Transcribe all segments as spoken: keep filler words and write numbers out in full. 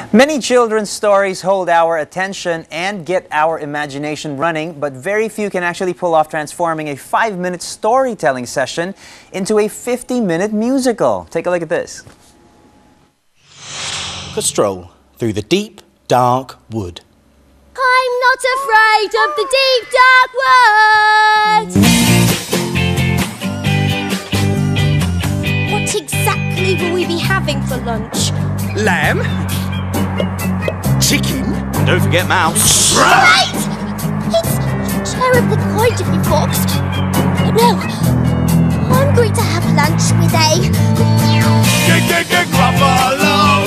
Many children's stories hold our attention and get our imagination running, but very few can actually pull off transforming a five-minute storytelling session into a fifty-minute musical. Take a look at this. A stroll through the deep, dark wood. I'm not afraid of the deep, dark woods. What exactly will we be having for lunch? Lamb, chicken, and don't forget mouse. Right! It's terribly kind of you, Fox. No, I'm going to have lunch with a... Gruffalo!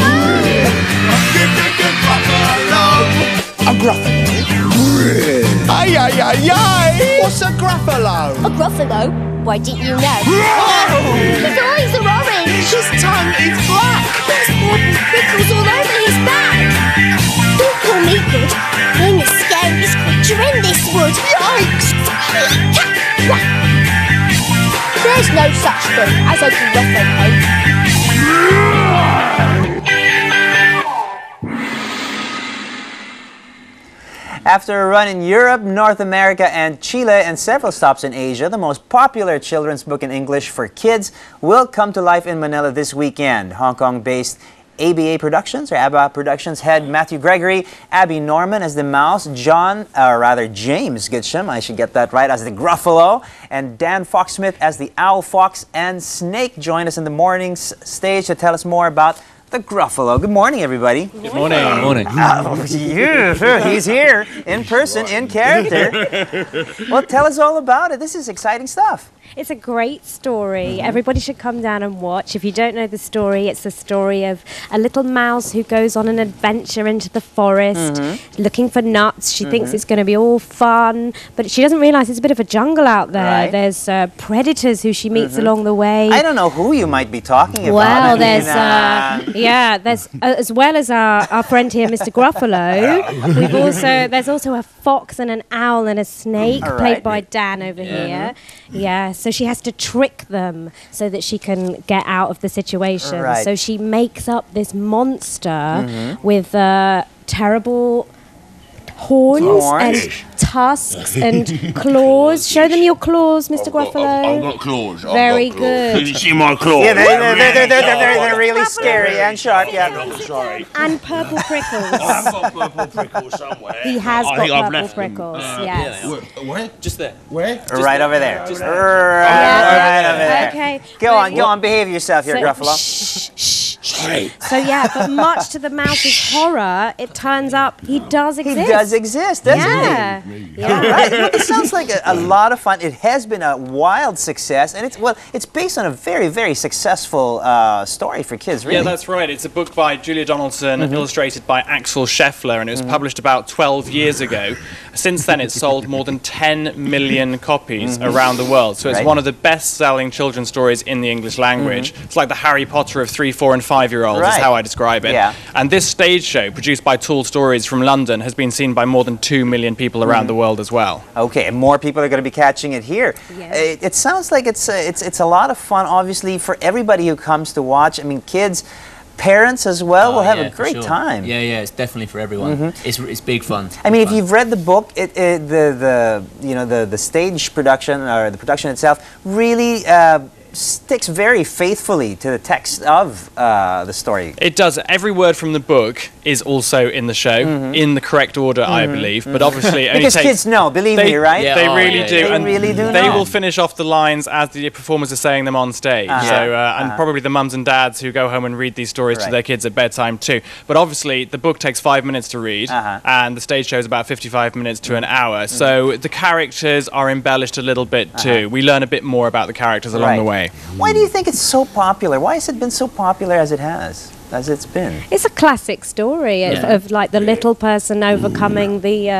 A Gruffalo? Ay, ay, ay, ay! What's a Gruffalo? A Gruffalo? Why didn't you know? Oh! His eyes are orange! His tongue is black! There's purple prickles all over his back! Don't call me good. I'm the scariest creature in this wood! Yikes! There's no such thing as a Gruffalo. After a run in Europe, North America, and Chile, and several stops in Asia, the most popular children's book in English for kids will come to life in Manila this weekend. Hong Kong-based A B A Productions, or A B A Productions head Matthew Gregory, Abbey Norman as the mouse, John, or rather James Gitsham, I should get that right, as the Gruffalo, and Dan Fox-Smith as the Owl, Fox, and Snake join us in the morning stage to tell us more about the Gruffalo. Good morning, everybody. Good morning. Good morning. Oh, yeah, he's here in person, in character. Well, tell us all about it. This is exciting stuff. It's a great story. Mm-hmm. Everybody should come down and watch. If you don't know the story, it's the story of a little mouse who goes on an adventure into the forest mm-hmm. looking for nuts. She mm-hmm. thinks it's going to be all fun, but she doesn't realise it's a bit of a jungle out there. Right. There's uh, predators who she meets mm-hmm. along the way. I don't know who you might be talking about. Well, I mean, there's, uh, uh, yeah, there's, uh, as well as our, our friend here, Mister Gruffalo, we've also, there's also a fox and an owl and a snake, right. played by Dan over yeah. here. Yeah, so she has to trick them so that she can get out of the situation. Right. So she makes up this monster mm-hmm. with uh, terrible horns, Horns. and tusks and claws. Show them your claws, Mister Gruffalo. I've got claws. I've Very got claws. good. Can you see my claws? Yeah, they're, they're, they're, they're, they're, they're, they're really scary and sharp. Yeah. I'm sorry. And purple prickles. I've got purple prickles somewhere. He has I got think I've purple left them. prickles, Uh, yes. yeah. Where? Where? Just there. Where? Right over there. Just Right, Yeah. right over there. Okay. Go on, go on, behave yourself here, So- Gruffalo. Shh, shh. Sorry. So yeah, but much to the mouse's horror, it turns up he does He exist. does exist, doesn't Yeah. he? Yeah. Right. Well, this sounds like a, a lot of fun. It has been a wild success, and it's well, it's based on a very, very successful uh, story for kids. Really. Yeah, that's right. It's a book by Julia Donaldson, mm-hmm. illustrated by Axel Scheffler, and it was mm-hmm. published about twelve years ago. Since then, it's sold more than ten million copies mm-hmm. around the world. So it's right. one of the best-selling children's stories in the English language. Mm-hmm. It's like the Harry Potter of three, four, and five-year-olds. Right. Is how I describe it. Yeah. And this stage show, produced by Tool Stories from London, has been seen by more than two million people around mm-hmm. the world as well. Okay, and more people are going to be catching it here. Yeah. It, it sounds like it's uh, it's it's a lot of fun, obviously, for everybody who comes to watch. I mean, kids, parents as well Oh, will have yeah, a for great sure. time. Yeah, yeah, it's definitely for everyone. Mm-hmm. It's it's big fun. I mean, Big if fun. you've read the book, it, it the the you know the the stage production or the production itself really uh, sticks very faithfully to the text of uh, the story. It does. Every word from the book is also in the show, mm-hmm. in the correct order, mm-hmm. I believe. But obviously, it only because takes, kids know, believe they, me, right? Yeah. They Oh, really yeah, do. yeah. They and really do They know. will finish off the lines as the performers are saying them on stage. Uh-huh. So, uh, and Uh-huh. probably the mums and dads who go home and read these stories Right. to their kids at bedtime too. But obviously, the book takes five minutes to read, Uh-huh. and the stage show is about fifty-five minutes to an hour. So the characters are embellished a little bit too. Uh-huh. We learn a bit more about the characters along Right. the way. Why do you think it's so popular? Why has it been so popular as it has, as it's been? It's a classic story of, Yeah. of like the little person overcoming the uh,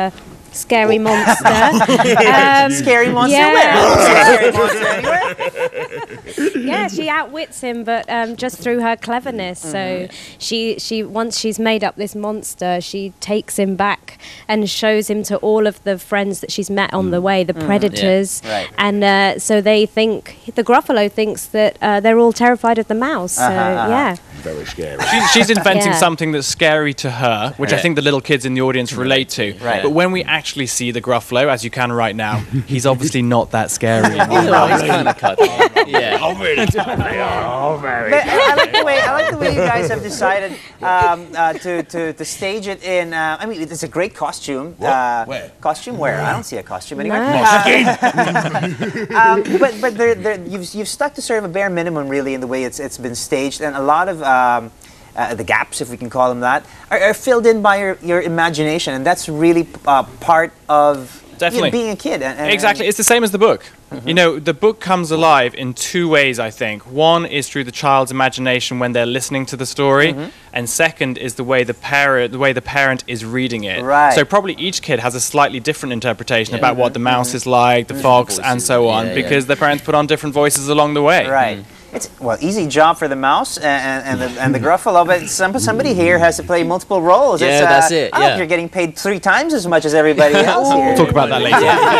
scary monster. um, Scary monster yeah. where? Scary monster anywhere? Yeah, she outwits him, but um, just through her cleverness. So she, she once she's made up this monster, she takes him back and shows him to all of the friends that she's met on the way, the predators. Yeah. Right. And uh, so they think, the Gruffalo thinks that uh, they're all terrified of the mouse. So, Uh-huh, uh-huh. yeah. Very scary. She, she's inventing Yeah. something that's scary to her, which I think the little kids in the audience relate to. Right. But when we actually see the Gruffalo, as you can right now, he's obviously not that scary. Oh, he's kind of cut. Yeah. Oh, really? They are. Oh, very. But I like the way I like the way you guys have decided um, uh, to, to to stage it in. Uh, I mean, it's a great costume. Uh, Where? Costume where? I don't see a costume anywhere. No. um, but but they're, they're, you've you've stuck to sort of a bare minimum, really, in the way it's it's been staged, and a lot of. Um, Uh, the gaps, if we can call them that, are, are filled in by your, your imagination, and that's really uh, part of you know, Definitely. being a kid. And, and Exactly, it's the same as the book. You know, the book comes alive in two ways, I think. One is through the child's imagination when they're listening to the story, and second is the way the parent, the way the parent is reading it. Right. So probably each kid has a slightly different interpretation about what the mouse is like, the fox, and so on, Yeah, yeah. because the parents put on different voices along the way. Right. It's well, easy job for the mouse and, and, the, and the Gruffalo, but some, somebody here has to play multiple roles. Yeah, it's, uh, that's it, I hope yeah. you're getting paid three times as much as everybody else here. We'll talk about that later.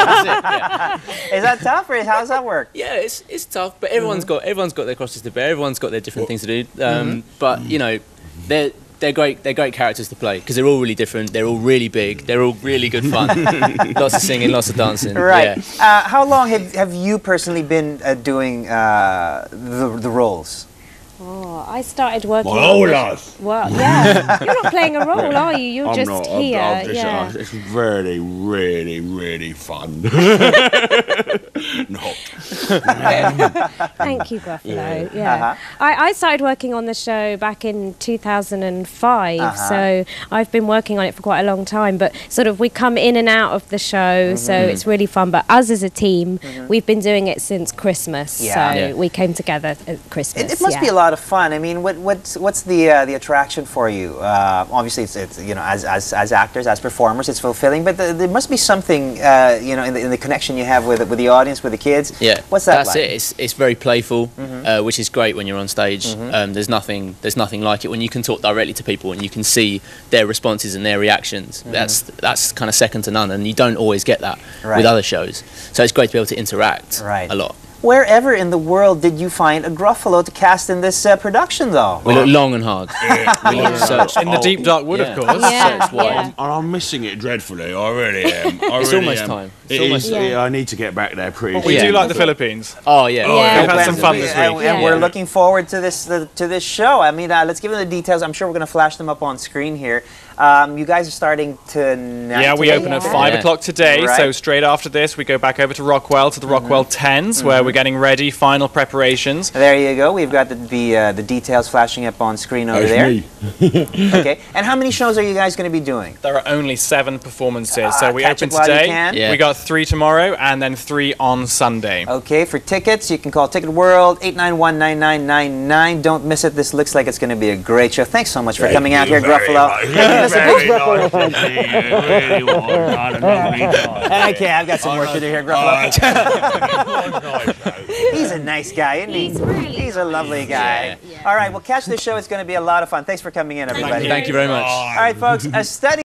Is that tough, or how does that work? Yeah, it's it's tough, but everyone's got everyone's got their crosses to bear. Everyone's got their different things to do. Um, But you know, they're they're great. They're great characters to play because they're all really different. They're all really big. They're all really good fun. Lots of singing, lots of dancing. Right. Yeah. Uh, how long have, have you personally been uh, doing uh, the, the roles? Oh, I started working. My on whole the- life. Well, yeah. You're not playing a role, are you? You're I'm just not. I'm- here. I'm just- yeah. uh, it's really, really, really fun. Not. Thank you, Gruffalo. Yeah. Uh-huh. I, I started working on the show back in two thousand five, Uh-huh. so I've been working on it for quite a long time. But sort of we come in and out of the show, so it's really fun. But us as a team, we've been doing it since Christmas. Yeah. So Yeah. we came together at Christmas. It, it must yeah. be a lot of fun. I mean, what, what's what's the uh, the attraction for you? Uh, obviously, it's, it's you know as, as as actors, as performers, it's fulfilling. But the, there must be something uh, you know in the, in the connection you have with with the audience, with the kids. Yeah, What's that that's like? it. It's it's very playful, uh, which is great when you're on stage. Um, there's nothing there's nothing like it when you can talk directly to people and you can see their responses and their reactions. That's that's kind of second to none, and you don't always get that Right. with other shows. So it's great to be able to interact Right. a lot. Wherever in the world did you find a Gruffalo to cast in this uh, production, though? We look long and hard. we searched. In the deep dark wood, Yeah. of course. Yeah, Searched wide. yeah. And I'm missing it dreadfully. I really am. I It's really almost am. time. It's It almost is- time. yeah, I need to get back there pretty But we Yeah. do like the Philippines. Oh yeah. Yeah. We've had some fun this And, week. and Yeah. we're looking forward to this the, to this show. I mean, uh, let's give them the details. I'm sure we're going to flash them up on screen here. Um, you guys are starting tonight. Yeah, we today? open at Yeah. five Yeah. o'clock today. Right. So straight after this, we go back over to Rockwell to the Rockwell Tens, where we're getting ready, final preparations. There you go. We've got the the, uh, the details flashing up on screen over That's there. me. Okay. And how many shows are you guys going to be doing? There are only seven performances. Ah, so we catch open it while you today. can. Yeah. We got three tomorrow, and then three on Sunday. Okay. For tickets, you can call Ticket World eight nine one nine nine nine nine. Don't miss it. This looks like it's going to be a great show. Thanks so much for Thank coming out you here, very Gruffalo. much. Making us a Very big nice to see you. It really was. I had a lovely time. Okay, I've got some work to do here, Gruffalo. Oh, it was nice, though. He's a nice guy, isn't he? He's really He's a lovely guy. Yeah. All right, well, catch this show. It's going to be a lot of fun. Thanks for coming in, everybody. Thank you very much. All right, folks, a study.